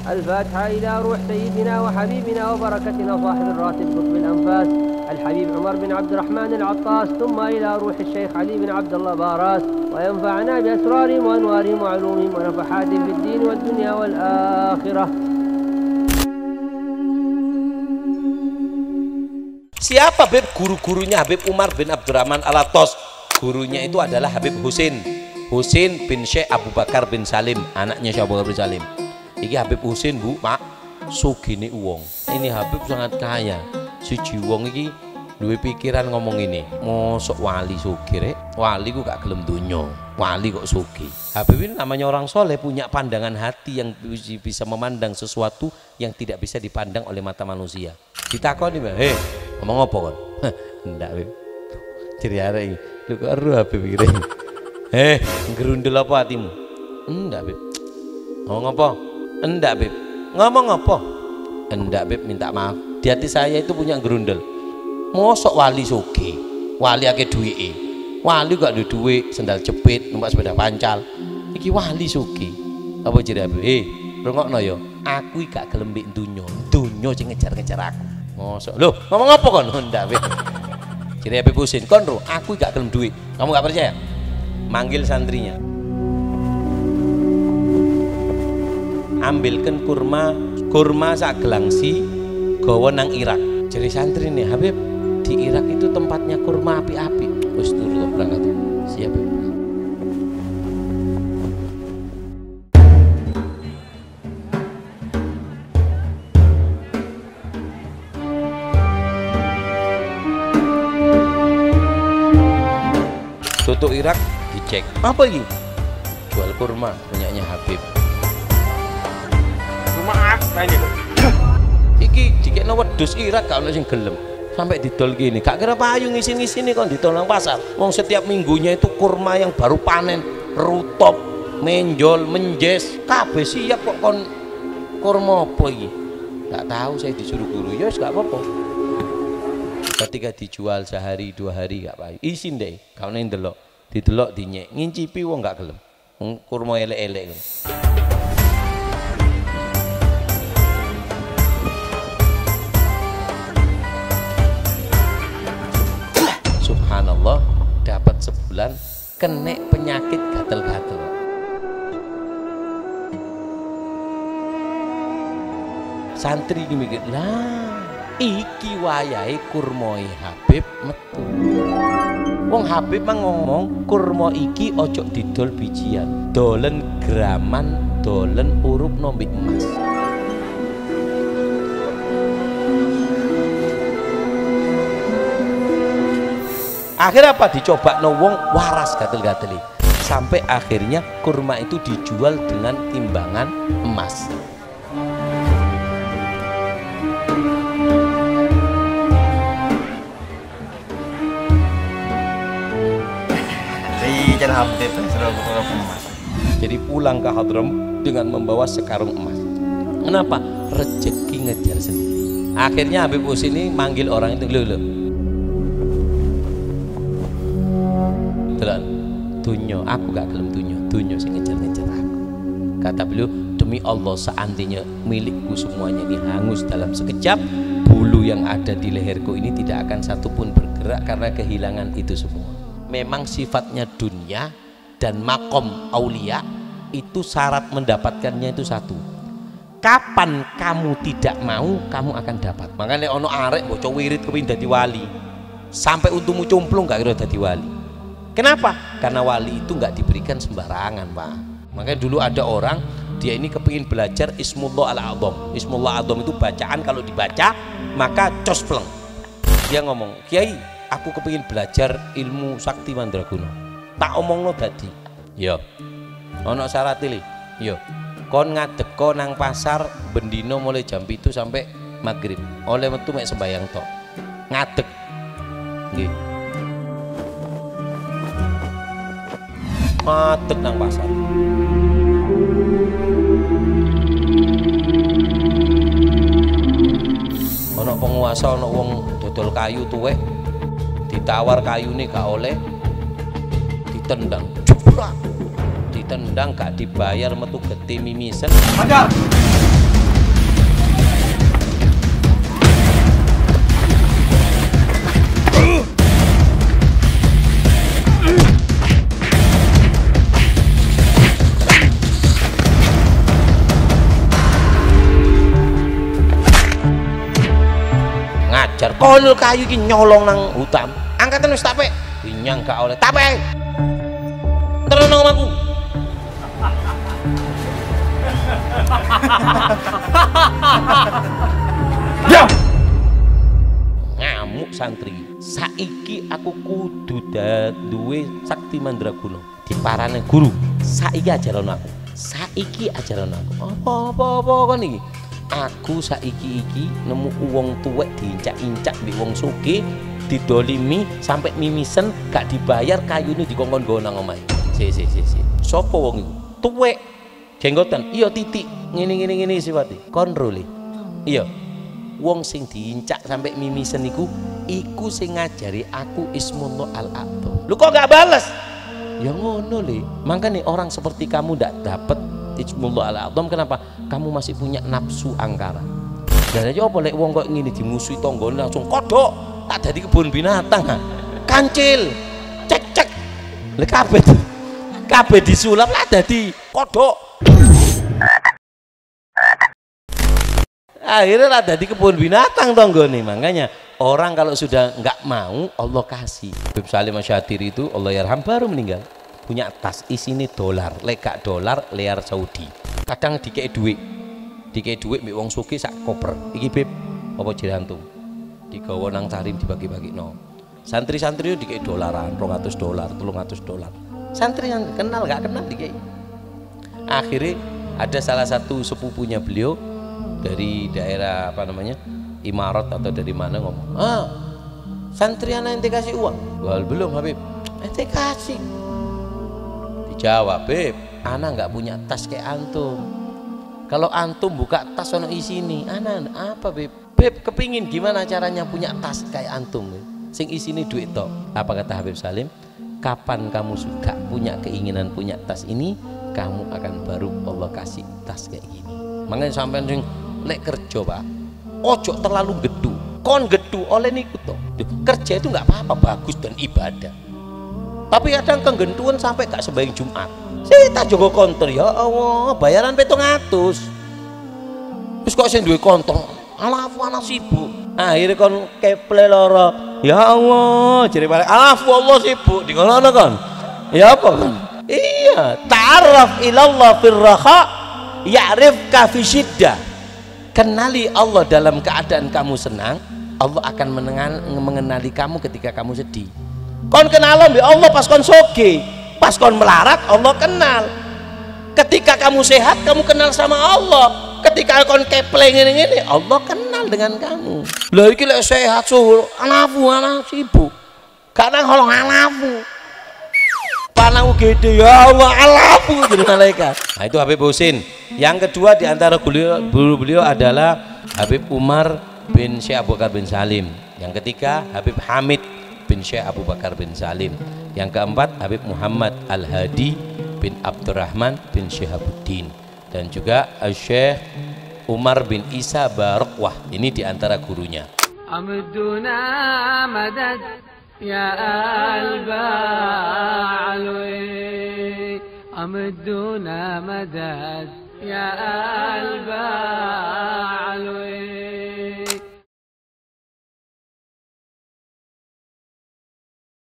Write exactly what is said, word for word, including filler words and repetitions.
الفاتحة إلى روح سيدنا وحبيبنا وبركتنا صاحب الراتب قطب الأنفاس الحبيب عمر بن عبد الرحمن العطاس، ثم إلى روح الشيخ علي بن عبد الله باراس، وينفعنا بأسرارهم وأنوارهم وعلومهم ونفحاتهم في الدين والدنيا والآخرة. Siapa Habib? Guru-gurunya Habib Umar bin Abdurrahman Al-Attas. Gurunya itu adalah Habib Husin Husin bin Syekh Abu Bakar bin Salim, anaknya Syekh Abu Bakar bin Salim. Iki Habib Husin, Bu, Pak, sugine uwong. Ini Habib sangat kaya. Siji wong iki duwe pikiran ngomong ini, mosok wali sugih rek. Wali ku gak gelem donya. Wali kok sugih. Habib ini namanya orang soleh, punya pandangan hati yang bisa memandang sesuatu yang tidak bisa dipandang oleh mata manusia. Ditakoni, "Heh, ngomong apa kon?" Ndak, Habib. Jadi arek iki, "Lho kok ero Habib iki?" "Eh, ngerundel apa hatimu?" "Ndak, Habib." "Ngomong apa?" "Enggak, Beb." "Ngomong apa?" "Enggak, Beb, minta maaf. Di hati saya itu punya gerundel. Mosok wali sugih, wali akeh duwike. Wali gak ada duit, sendal jepit, numpak sepeda pancal. Iki wali sugih." Apa jere, Beb? "Eh, rungokno ya. Aku gak gelem mbek donya. Donya sing ngejar-ngejar aku." Mosok. "Loh, ngomong apa kon?" "Enggak, Beb." Jere Habib Husin, "Kon ro, aku gak gelem duit. Kamu gak percaya?" Manggil santrinya. Ambilkan kurma kurma sak gelangsi gawa nang Irak. Jadi santri nih, "Habib, di Irak itu tempatnya kurma api-api." Wis turu berangkat. Siap, Habib. Tutup Irak dicek. Apa ini? Jual kurma punyanya Habib. Maaf, tanya kok. Iki dikekno wedhus Irak gak ono sing gelem. Sampai didol gini, gak kira payu ngisi-ngisini kon didol nang pasar. Wong setiap minggunya itu kurma yang baru panen, rutop, menjol, menjes, kabeh siap kok kon kurma apa iki? Gak tahu, saya disuruh guru. Ya wis gak apa-apa. Ketika dijual sehari dua hari gak payu. Isin deh, gak ono ndelok. Didelok dinyek, ngincipi wong gak gelem. Wong kurma elek-elek. Subhanallah, dapat sebulan kena penyakit gatel-gatel. Santri ini mikir, lah iki wayahe kurmoi Habib metu. Wong Habib mang ngomong kurma iki ojo didol bijian, dolen graman, dolen urup nombik emas. Akhirnya apa? Dicoba no wong waras gatel-gateli. Sampai akhirnya kurma itu dijual dengan timbangan emas. Jadi pulang ke Hadram dengan membawa sekarung emas. Kenapa? Rezeki ngejar sendiri. Akhirnya Habib Husin ini manggil orang itu, "Lho, lho. Telan, dunyo, aku gak gelem dunyo, dunyo sing ngejar-ngejar aku." Kata beliau, "Demi Allah, seandainya milikku semuanya ini hangus dalam sekejap, bulu yang ada di leherku ini tidak akan satupun bergerak karena kehilangan itu semua." Memang sifatnya dunia dan makom aulia itu syarat mendapatkannya itu satu. Kapan kamu tidak mau, kamu akan dapat. Makanya ono arek bocah wirid kepengin dadi wali, sampai untumu cumplung gak kira dadi wali. Kenapa? Karena wali itu nggak diberikan sembarangan, Pak. Makanya dulu ada orang, dia ini kepingin belajar Ismullah Al-A'zam. Ismullah Al-A'zam itu bacaan, kalau dibaca maka cospleng. Dia ngomong, "Kiai, aku kepingin belajar ilmu sakti mandraguna." Tak omongno dadi. Yo. Ono syarat iki. Yo. Kon ngadeko nang pasar bendino mulai jam itu sampai maghrib. Oleh metu mek sembayang tok. Ngadeg. Nggih. Ngadeg nang pasar. Ono penguasa, ono wong dodol kayu tuwek, ditawar kayu nih gak oleh, ditendang, jebrak, ditendang gak dibayar, metu gede mimisen. Hajar! ngajar konul kayu iki nyolong nang hutan angkatan wis tape dinyang gak oleh tape terus nang omahku ya ngamuk santri saiki aku kudu duwe sakti mandraguna diparane guru saiki ajaran aku saiki ajaran aku apa-apa kon iki aku saiki iki nemu wong tuwek diincak-incak mbek wong sugih didolimi sampai mimisen gak dibayar kayune dikongkon nggo nang omahe si si si si sapa wong iku tuwek jenggotan iya titik ngene-ngene ngene sifate kontrole iya wong sing diincak sampai mimisen iku iku sing ngajari aku Ismullah Al-A'zam lu kok gak bales ya ngono le makanya orang seperti kamu ndak dapat Ismullah Al-A'zam kenapa kamu masih punya nafsu angkara dan aja apa lek wong kok ngene dimusuhi tanggane langsung kodok tak dadi kebun binatang kancil cek cek lek kabeh kabeh disulap lah dadi kodok akhirnya lah dadi kebun binatang tanggane makanya orang kalau sudah nggak mau Allah kasih. Habib Salim Asy-Syadzili itu Allah yarham baru meninggal punya tas isinya dolar lekak dolar liar Saudi kadang dikei duit dikei duit mbek wong sugih sak koper iki Beb apa jirantum digawa nang tarim dibagi-bagi no santri-santri dikei dolaran dua ratus dolar tiga ratus dolar santri yang kenal gak kenal dikei akhirnya ada salah satu sepupunya beliau dari daerah apa namanya Imarat atau dari mana ngomong ah santri anak ente kasih uang wal belum Habib ente kasih dijawab Beb anak nggak punya tas kayak antum kalau antum buka tas ono isini anak apa Beb Beb kepingin gimana caranya punya tas kayak antum sing isini duit tok apa kata Habib Salim kapan kamu suka punya keinginan punya tas ini kamu akan baru Allah kasih tas kayak gini makanya sampai sing lek kerja Pak ojo terlalu gedu kon gedu oleh niku toh kerja itu nggak apa-apa bagus dan ibadah tapi kadang kenggentuan sampai gak sembahyang Jumat saya jogo konter ya Allah bayaran petung atus terus kok saya duwe konter alafu anak sibuk akhirnya kon keple loro ya Allah jadi balik alafu Allah sibuk di ngono kon ya apa kan iya ta'arraf ilallah firraha ya'rifka fi syiddah kenali Allah dalam keadaan kamu senang Allah akan mengenali kamu ketika kamu sedih kon kenal Allah pas kon soge pas kon melarat Allah kenal ketika kamu sehat kamu kenal sama Allah ketika kon kepleng ini Allah kenal dengan kamu lah iki lek sehat suhu alafu anak sibuk kadang holong alafu panau gede ya Allah alafu jadi malaikat nah itu Habib Husin yang kedua diantara guru beliau adalah Habib Umar bin Syekh Abu Bakar bin Salim yang ketiga Habib Hamid bin Syekh Abu Bakar bin Salim yang keempat Habib Muhammad Al-Hadi bin Abdurrahman bin Syihabuddin dan juga Syekh Umar bin Isa Barokwah ini diantara gurunya Amduna madad ya al-ba'alwi Amduna madad ya al-ba'alwi